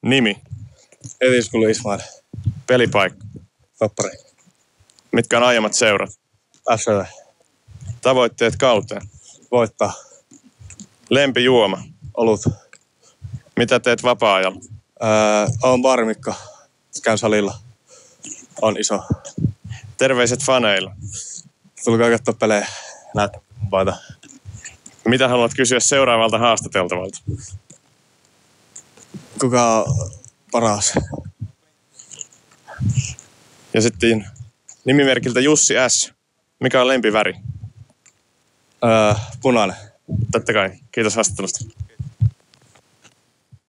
Nimi. Eviskulu Ismail. Pelipaikka. Vappari. Mitkä on aiemmat seurat? FCV. Tavoitteet kauteen. Voittaa. Lempijuoma. Olut. Mitä teet vapaa-ajalla? Oon baarimikko. Käyn salilla. On iso. Terveiset faneille. Tulkaa katsoa pelejä. Näette paita. Mitä haluat kysyä seuraavalta haastateltavalta? Kuka on paras? Ja sitten nimimerkiltä Jussi S. Mikä on lempiväri? Punainen. Totta kai. Kiitos haastattelusta.